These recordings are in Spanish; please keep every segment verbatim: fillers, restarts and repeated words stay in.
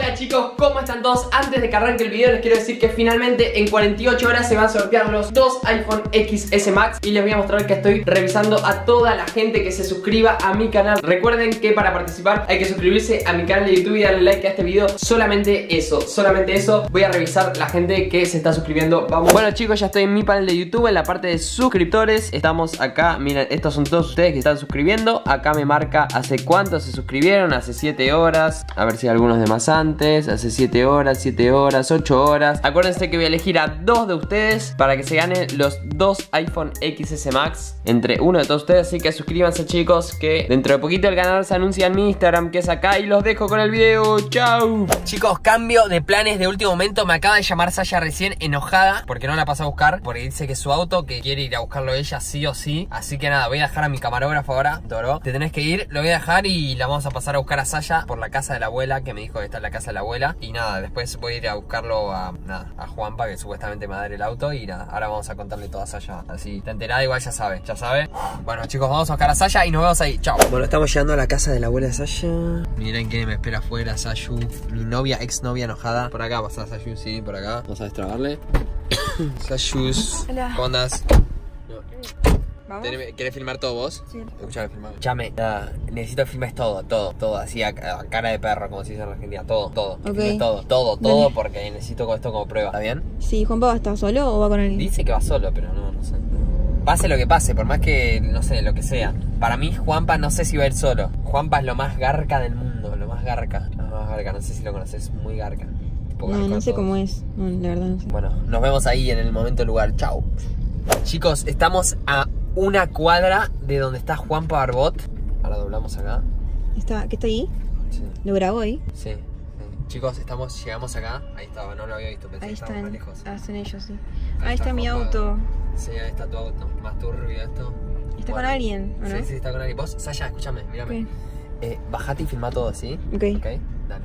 Hola chicos, ¿cómo están todos? Antes de que arranque el video les quiero decir que finalmente en cuarenta y ocho horas se van a sortear los dos iPhone equis ese Max. Y les voy a mostrar que estoy revisando a toda la gente que se suscriba a mi canal. Recuerden que para participar hay que suscribirse a mi canal de YouTube y darle like a este video. Solamente eso, solamente eso. Voy a revisar la gente que se está suscribiendo. Vamos. Bueno chicos, ya estoy en mi panel de YouTube, en la parte de suscriptores. Estamos acá, miren, estos son todos ustedes que están suscribiendo. Acá me marca hace cuánto se suscribieron, hace siete horas. A ver si hay algunos de más antes. Hace siete horas, siete horas, ocho horas. Acuérdense que voy a elegir a dos de ustedes para que se ganen los dos iPhone equis ese Max entre uno de todos ustedes. Así que suscríbanse chicos, que dentro de poquito el ganador se anuncia en mi Instagram, que es acá. Y los dejo con el video, chau. Chicos, cambio de planes de último momento. Me acaba de llamar Saya recién enojada porque no la pasa a buscar, porque dice que es su auto, que quiere ir a buscarlo ella sí o sí. Así que nada, voy a dejar a mi camarógrafo ahora, Doro. Te tenés que ir, lo voy a dejar y la vamos a pasar a buscar a Saya por la casa de la abuela, que me dijo que está en la casa de la abuela. Y nada, después voy a ir a buscarlo a, nada, a Juanpa, que supuestamente me va a dar el auto. Y nada, ahora vamos a contarle todo a Saya. Así, está enterada, igual ya sabe, ya sabe. Bueno chicos, vamos a buscar a Saya y nos vemos ahí, chao. Bueno, estamos llegando a la casa de la abuela de Saya. Miren quién me espera afuera, Sayu. Mi novia, ex novia enojada. Por acá pasa Sayu, sí, por acá. Vamos a destrabarle. Sayus, ¿cómo andás? ¿Vamos? ¿Querés filmar todo vos? Sí. Escuchame, filmame. Escuchame, nada, necesito que filmes todo, todo, todo, así a, a cara de perro, como se dice en Argentina. Todo, todo. Ok. Todo, todo, todo, Dale. Porque necesito esto como prueba. ¿Está bien? Sí, ¿Juanpa va a estar solo o va con alguien? Dice que va solo, pero no, no sé. Pase lo que pase, por más que, no sé, lo que sea. Para mí, Juanpa no sé si va a ir solo. Juanpa es lo más garca del mundo, lo más garca. Lo más garca, no sé si lo conoces, muy garca. No, no sé cómo es, no, la verdad no sé. Bueno, nos vemos ahí en el momento lugar, chau. Chicos, estamos a una cuadra de donde está Juanpa Barbot. Ahora doblamos acá. ¿Está, ¿Qué está ahí? Sí. ¿Lo grabó ahí? Sí, sí. Chicos, estamos, llegamos acá. Ahí estaba, no lo había visto, pensé ahí que estaba están, más lejos. hacen ellos, sí. Ahí, ahí está, está mi Juanpa. auto. Sí, ahí está tu auto, más turbio esto. ¿Está Bueno, con alguien o no? Sí, sí, está con alguien. Vos, Saya, escúchame, mírame. Okay. Eh, bajate y filma todo, ¿sí? Ok. Ok, dale.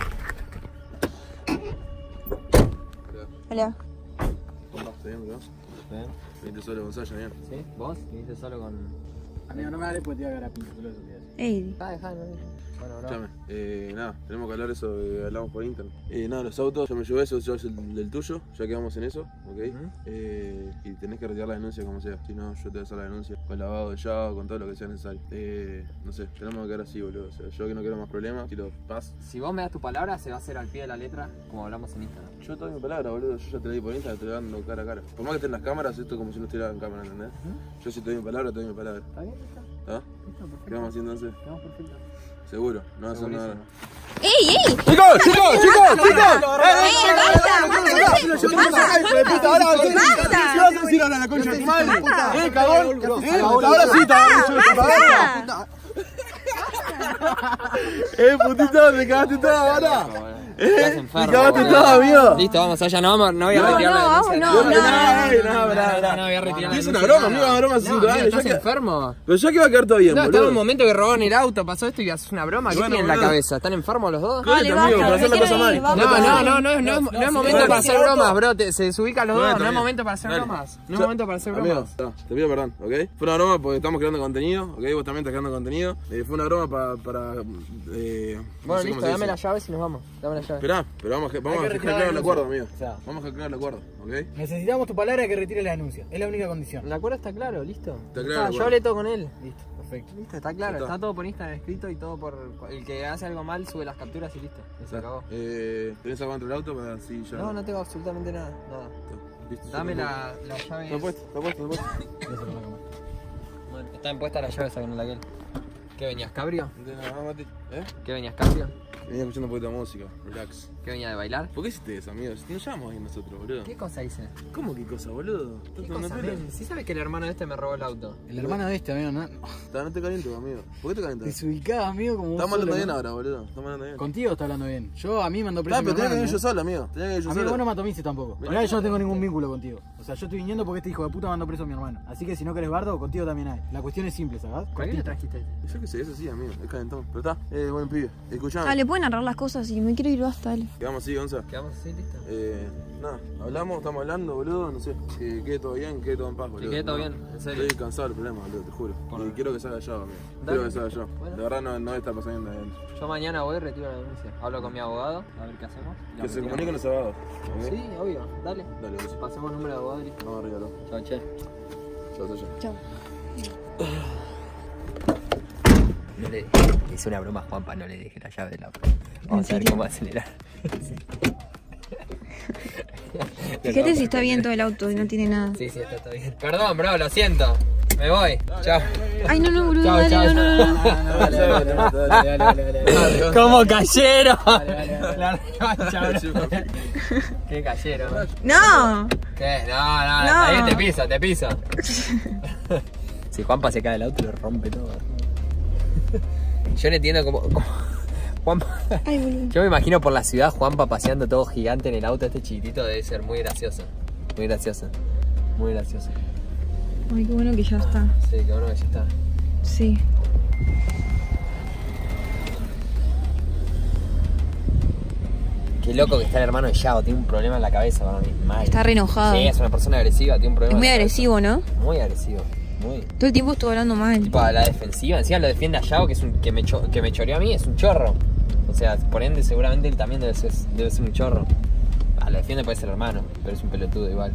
Hola. ¿Cómo estás? ¿Bien, bro? ¿Bien? Viniste solo con Saya, bien. ¿Sí? ¿Vos? ¿Viniste solo con...? Amigo, no me hables porque te voy a agarrar pinche culo eso. Ey. Ah, dejalo, bueno, bro. Escuchame, eh, nada, tenemos que hablar eso que hablamos por internet. Eh, nada, los autos, yo me llevo eso, yo es el del tuyo, ya quedamos en eso, ¿ok? Uh-huh. eh, y tenés que retirar la denuncia como sea, si no, yo te voy a hacer la denuncia, con lavado de llave, con todo lo que sea necesario. Eh, no sé, tenemos que quedar así, boludo, o sea, yo que no quiero más problemas, quiero paz. Si vos me das tu palabra, se va a hacer al pie de la letra, como hablamos en Instagram. Yo te doy mi palabra, boludo, yo ya te la di por Instagram, te estoy dando cara a cara. Por más que estén las cámaras, esto es como si no estuviera en cámara, ¿entendés? Uh-huh. Yo si te doy mi palabra, te doy mi palabra. ¿Está bien? ¿Está? ¿Ah? ¿Qué vamos haciendo entonces? Quedamos perfecto. Seguro, no vas a hacer nada. ¡Ey, ey! ¡Chicos, chicos, chicos, chicos! ¡Ey, basta! ¡Basta! ¡Basta! ¿Qué vas a decir ahora, la concha de tu madre? ¿Eh, cagón? ¿Eh? ¡Basta! Ahora sí, ¡Basta! ¡Eh, putito, me cagaste todo ahora! Estás ¡Eh! enfermo, ¡Me cagaste boludo. todo, amigo! Listo, vamos allá, no, vamos, no voy a No, retirar no, la vamos, denuncia. no, no, no, no, no, no voy a retirar la Es denuncia. una broma, amigo, una broma hace cinco años. ¿Estás ya que- enfermo? Pero ya que va a quedar todo bien, No, estaba en boludo. un momento que robaron el auto, pasó esto y haces una broma. ¿Qué Bueno, tienen en la boludo. cabeza? ¿Están enfermos los dos? Cállate, Dale, amigo, basta, para hacer la me cosa quiero mal. ir, vamos. No, no, no, no, no, no, no es momento dale. para hacer bromas, bro. Te- se desubican los Bueno, dos, no está es bien. momento para hacer Dale. bromas. No es Ya- momento para hacer Amigo, bromas. ta, te pido perdón, ¿ok? Fue una broma porque estamos creando contenido, ¿ok? Vos también estás creando contenido. Eh, fue una broma pa- para... Eh, no Bueno, sé cómo listo, se dame dice. las llaves y nos vamos. Dame las llaves. Esperá, pero vamos, a- vamos Hay a que dejar retirar claro el la acuerdo, denuncia. amigo. O sea, Vamos a dejar claro el acuerdo, ¿ok? necesitamos tu palabra de que retire la denuncia. Es la única condición. El acuerdo está claro, listo. Está claro el Ah, yo acuerdo. hablé todo con él. Listo, perfecto. Listo, está claro. Ya está. Está todo por Instagram escrito y todo por... El que hace algo mal sube las capturas y listo. Y se acabó. Eh, ¿Tenés algo dentro del auto para así ya? No, no tengo absolutamente nada. Nada. Listo, Dame ya la, la llave. Está puesto, está puesto, está puesto. Eso es lo que más. Bueno, están puestas las llaves acá en la aquel. ¿Qué venías, cabrio? No tenés nada, Mati. ¿Eh? ¿Qué venías, cabrio? Venía escuchando un poquito de música, relax. ¿Qué venía de bailar? ¿Por qué hiciste eso, amigo? Si no llevamos ahí nosotros, boludo. ¿Qué cosa hice? ¿Cómo qué cosa, boludo? ¿Estás ¿Qué tomando cosa, pelo? men? ¿Sí sabes que el hermano de este me robó el auto? El hermano de este, amigo, no. Está, no te calientes, amigo. ¿Por qué te calientas? Desubicado, amigo, como vos Estamos hablando solo, bien ¿no? ahora, boludo. Estamos hablando bien. Contigo está hablando bien. Yo, a mí me mandó preso Ah, mi pero tenía que hermano, ir yo ¿no? solo, amigo. Tenía que ir yo Amigo, solo. vos no me atomiste tampoco. Mirá, Mirá, yo no tengo mirá, ningún mirá. vínculo contigo. O sea, yo estoy viniendo porque este hijo de puta mandó preso a mi hermano. Así que si no querés bardo, contigo también hay. La cuestión es simple, ¿sabes? ¿Para qué le Cortita. trajiste? Yo qué qué sé, eso sí, amigo, es calentón. Pero está, eh, buen pibe. Escuchame. Ah, le pueden arreglar las cosas y me quiero ir, basta, dale. Quedamos así, Gonza. Quedamos así, listo. Eh, nada, hablamos, estamos hablando, boludo, no sé. Que quede todo bien, quede todo en paz, boludo. Que quede todo No, bien, en serio. Estoy cansado del problema, boludo, te juro. Por- Y quiero que salga yo, amigo. Dale. Quiero que salga yo. Bueno. De verdad no, no está pasando adentro. Yo mañana voy y retiro la denuncia. Hablo con mi abogado, a ver qué hacemos. La Que se retiro. comuniquen los abogados. ¿Ok? Sí, obvio, dale. Dale, Gonza. Pasemos número de abogado y listo. Vamos arriba, loco. Chao, che. Chao, chao. Chao. No le, le hice una broma a Juanpa, no le dejé la llave del auto. ¿En Vamos a ver serio? cómo acelerar. Fíjate si está bien todo el auto y no tiene nada. Sí, sí, está, está bien. Perdón, bro, lo siento. Me voy. Chao. Ay, no, no, boludo, Chao, dale, chao, no, no, no, no. Dale, dale, dale, dale, dale, dale. ¿Cómo cayeron? La revancha, bro. Qué cayeron. No. ¿Qué? No, no, No. ahí te piso, te piso. Si Juanpa se cae del auto, lo rompe todo. Yo no entiendo cómo. cómo... Juanpa. Ay, boludo. Yo me imagino por la ciudad Juanpa paseando todo gigante en el auto, este chiquitito debe ser muy gracioso. Muy gracioso. Muy gracioso. Ay, qué bueno que ya está. Sí, qué bueno que ya está. Sí. Qué loco que está el hermano de Yao, tiene un problema en la cabeza para mí. Mal. Está re enojado. Sí, es una persona agresiva, tiene un problema. Es muy en la cabeza. agresivo, ¿no? Muy agresivo, muy. Todo el tiempo estuvo hablando mal. Tipo a la defensiva, encima lo defiende a Yao, que es un que me, cho que me choreó a mí, es un chorro. O sea, por ende seguramente él también debe ser, debe ser un chorro. Ah, lo defiende puede ser hermano, pero es un pelotudo igual.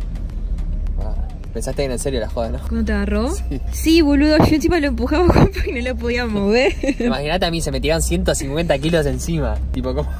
Ah, pensaste en serio la joda, ¿no? ¿Cómo te agarró? Sí. Sí, boludo, yo encima lo empujaba a Juanpa y no lo podía mover. Imagínate a mí, se me tiran ciento cincuenta kilos encima. Tipo, ¿cómo?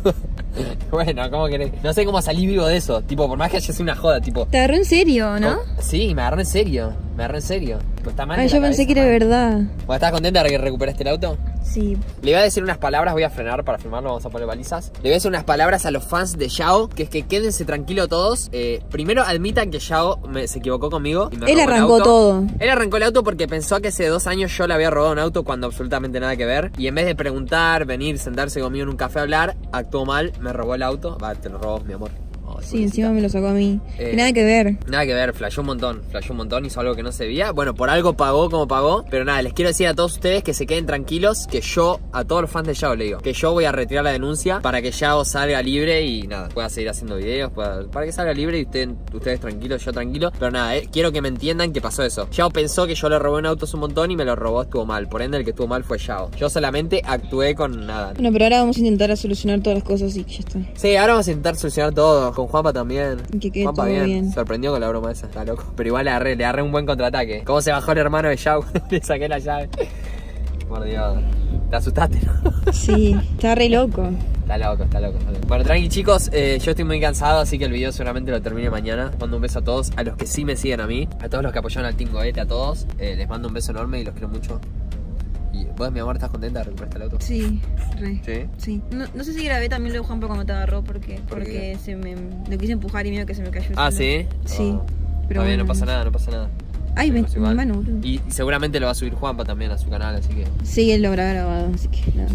Bueno, ¿cómo querés? No sé cómo salí vivo de eso. Tipo, por más que haya sido una joda, tipo. Te agarró en serio, ¿no? Oh, sí, me agarró en serio. Me agarró en serio. Tipo, está mal. Ay, de yo la pensé cabeza, que era mal. verdad. Bueno, ¿estás contenta de que recuperaste el auto? Sí. Le voy a decir unas palabras, voy a frenar para filmarlo, vamos a poner balizas. Le voy a decir unas palabras a los fans de Yao, que es que quédense tranquilos todos. Eh, primero admitan que Yao me, se equivocó conmigo y me Él robó el arrancó auto. todo. Él arrancó el auto porque pensó que hace dos años yo le había robado un auto cuando absolutamente nada que ver. Y en vez de preguntar, venir, sentarse conmigo en un café a hablar, actuó mal, me robó el auto. Va, te lo robó, mi amor. Oh, Sí, encima me lo sacó a mí. Eh, Que nada que ver. Nada que ver, flashó un montón, flashó un montón, hizo algo que no se veía. Bueno, por algo pagó como pagó. Pero nada, les quiero decir a todos ustedes que se queden tranquilos, que yo, a todos los fans de Yao le digo, que yo voy a retirar la denuncia para que Yao salga libre y nada, pueda seguir haciendo videos, pueda, para que salga libre y ustedes, ustedes tranquilos, yo tranquilo. Pero nada, eh, quiero que me entiendan que pasó eso. Yao pensó que yo le robé un auto hace un montón y me lo robó, estuvo mal. Por ende, el que estuvo mal fue Yao. Yo solamente actué con nada. Bueno, pero ahora vamos a intentar a solucionar todas las cosas y ya está. Sí, ahora vamos a intentar solucionar todo, con Juanpa también. Y que quede Juanpa todo bien. bien. Sorprendió con la broma esa, está loco. Pero igual le agarré, le agarré un buen contraataque. ¿Cómo se bajó el hermano de Yao? Le saqué la llave. Por Dios. Te asustaste, ¿no? Sí, está re loco. Está loco, está loco, está loco. Bueno, tranqui chicos, eh, yo estoy muy cansado, así que el video seguramente lo termine mañana. Mando un beso a todos, a los que sí me siguen a mí, a todos los que apoyaron al Team Goete, a todos. Eh, les mando un beso enorme y los quiero mucho. Y vos, mi amor, ¿estás contenta de recuperar el auto? Sí, re. ¿Sí? Sí. No, no sé si grabé también lo de Juanpa cuando te agarró porque, ¿Por porque qué? se me lo quise empujar y medio que se me cayó. el Ah, celular. ¿sí? Sí. Oh. Pero Está bien, bueno. no pasa nada, no pasa nada. Ay, me, Pues mi igual. mano, boludo. Y seguramente lo va a subir Juanpa también a su canal, así que... Sí, él lo habrá grabado, así que nada.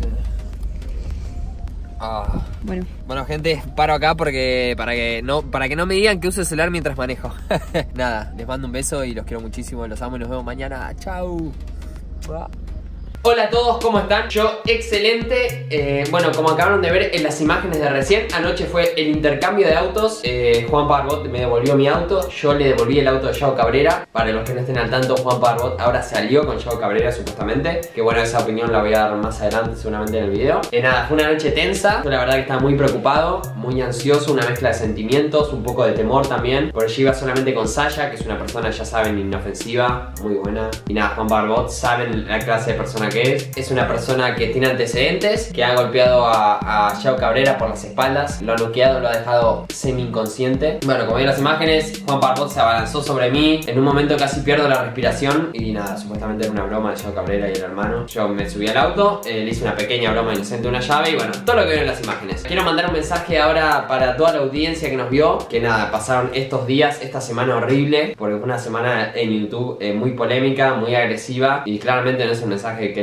Ah. Bueno, Bueno, gente, paro acá porque para que no para que no me digan que uso el celular mientras manejo. Nada, les mando un beso y los quiero muchísimo, los amo y nos vemos mañana. Chau. Hola a todos, ¿cómo están? Yo, excelente. eh, Bueno, como acabaron de ver en las imágenes de recién, anoche fue el intercambio de autos. eh, Juan Barbot me devolvió mi auto, yo le devolví el auto de Yao Cabrera. Para los que no estén al tanto, Juan Barbot ahora salió con Yao Cabrera supuestamente. Que bueno, esa opinión la voy a dar más adelante seguramente en el video. eh, Nada, fue una noche tensa. Yo la verdad que estaba muy preocupado, muy ansioso, una mezcla de sentimientos, un poco de temor también. Porque yo iba solamente con Saya, que es una persona, ya saben, inofensiva, muy buena. Y nada, Juan Barbot, saben la clase de persona que es. Es una persona que tiene antecedentes, que ha golpeado a, a Yao Cabrera por las espaldas, lo ha noqueado, lo ha dejado semi inconsciente. Bueno, como ven las imágenes, Juan Barbot se abalanzó sobre mí. En un momento casi pierdo la respiración. Y nada, supuestamente era una broma de Yao Cabrera y el hermano. Yo me subí al auto, eh, le hice una pequeña broma inocente, una llave. Y bueno, todo lo que ven en las imágenes. Quiero mandar un mensaje ahora para toda la audiencia que nos vio. Que nada, pasaron estos días, esta semana horrible, porque fue una semana en YouTube eh, muy polémica, muy agresiva. Y claramente no es un mensaje que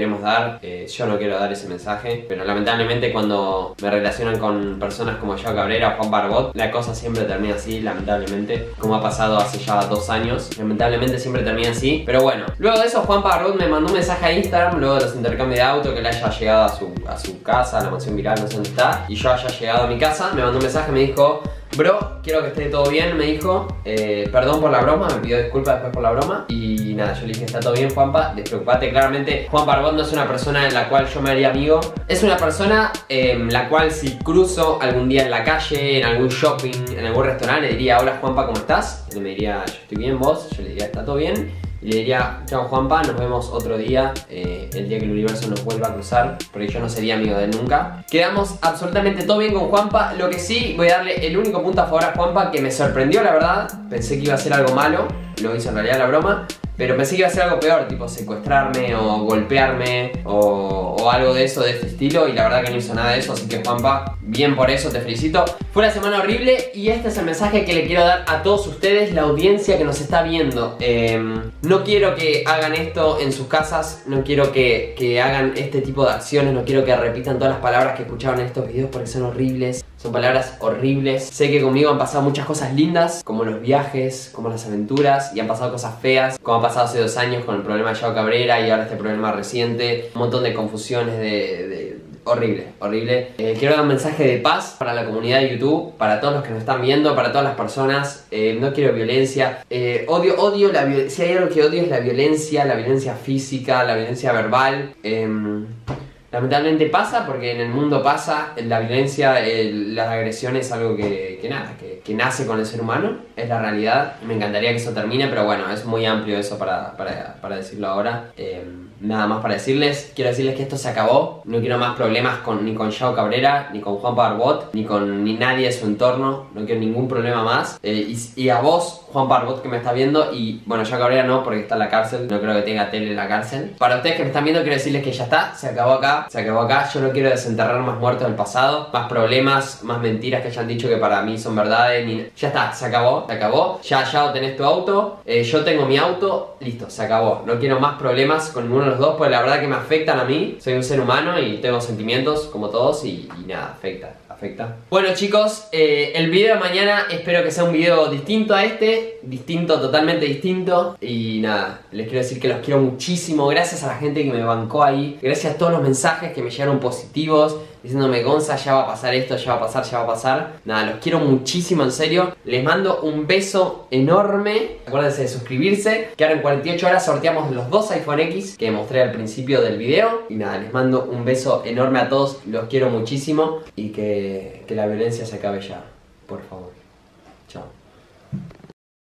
queremos dar. eh, Yo no quiero dar ese mensaje, pero lamentablemente cuando me relacionan con personas como Yao Cabrera o Juan Barbot, la cosa siempre termina así, lamentablemente, como ha pasado hace ya dos años. Lamentablemente siempre termina así, pero bueno. Luego de eso Juan Barbot me mandó un mensaje a Instagram, luego de los intercambios de auto, que le haya llegado a su, a su casa, a la mansión viral, no sé dónde está, y yo haya llegado a mi casa. Me mandó un mensaje, me dijo: bro, quiero que esté todo bien, me dijo. eh, Perdón por la broma, me pidió disculpas después por la broma. Y nada, yo le dije: está todo bien, Juanpa, despreocupate. Claramente Juan Barbot no es una persona en la cual yo me haría amigo. Es una persona en eh, la cual si cruzo algún día en la calle, en algún shopping, en algún restaurante, le diría: hola Juanpa, ¿cómo estás? Él me diría: yo estoy bien, vos. Yo le diría: está todo bien. Y le diría: chao Juanpa, nos vemos otro día, eh, el día que el universo nos vuelva a cruzar, porque yo no sería amigo de él nunca. Quedamos absolutamente todo bien con Juanpa. Lo que sí, voy a darle el único punto a favor a Juanpa, que me sorprendió la verdad. Pensé que iba a ser algo malo, lo hizo en realidad la broma, pero pensé que iba a ser algo peor, tipo secuestrarme o golpearme o, o algo de eso, de este estilo. Y la verdad que no hizo nada de eso, así que Juanpa, bien por eso, te felicito. Fue una semana horrible y este es el mensaje que le quiero dar a todos ustedes, la audiencia que nos está viendo. eh, No quiero que hagan esto en sus casas, no quiero que, que hagan este tipo de acciones, no quiero que repitan todas las palabras que escucharon en estos videos porque son horribles. Son palabras horribles. Sé que conmigo han pasado muchas cosas lindas, como los viajes, como las aventuras, y han pasado cosas feas, como ha pasado hace dos años con el problema de Yao Cabrera y ahora este problema reciente. Un montón de confusiones, de... de horrible, horrible. Eh, quiero dar un mensaje de paz para la comunidad de YouTube, para todos los que nos están viendo, para todas las personas. Eh, no quiero violencia. Eh, odio, odio la violencia. Si hay algo que odio es la violencia, la violencia física, la violencia verbal. Eh, Lamentablemente pasa, porque en el mundo pasa, la violencia, el, la agresión es algo que, que nada, que, que nace con el ser humano, es la realidad. Me encantaría que eso termine, pero bueno, es muy amplio eso para, para, para decirlo ahora. Eh, nada más para decirles, quiero decirles que esto se acabó. No quiero más problemas con, ni con Yao Cabrera, ni con Juan Barbot, ni con ni nadie de su entorno. No quiero ningún problema más. Eh, y, y a vos, Juan Barbot, que me estás viendo, y bueno, Yao Cabrera no, porque está en la cárcel, no creo que tenga tele en la cárcel. Para ustedes que me están viendo, quiero decirles que ya está, se acabó acá, se acabó acá. Yo no quiero desenterrar más muertos del pasado, más problemas, más mentiras que hayan dicho que para mí son verdades, ni... Ya está, se acabó, se acabó. Ya, ya tenés tu auto, eh, yo tengo mi auto, listo, se acabó. No quiero más problemas con ninguno de los dos, porque la verdad que me afectan a mí. Soy un ser humano y tengo sentimientos como todos y, y nada, afecta. Afecta. Bueno chicos, eh, el video de mañana espero que sea un video distinto a este, distinto, totalmente distinto. Y nada, les quiero decir que los quiero muchísimo. Gracias a la gente que me bancó ahí, gracias a todos los mensajes que me llegaron positivos, diciéndome: Gonza, ya va a pasar esto, ya va a pasar, ya va a pasar. Nada, los quiero muchísimo, en serio. Les mando un beso enorme. Acuérdense de suscribirse, que ahora en cuarenta y ocho horas sorteamos los dos iPhone X que mostré al principio del video. Y nada, les mando un beso enorme a todos, los quiero muchísimo. Y que, que la violencia se acabe ya, por favor. Chao.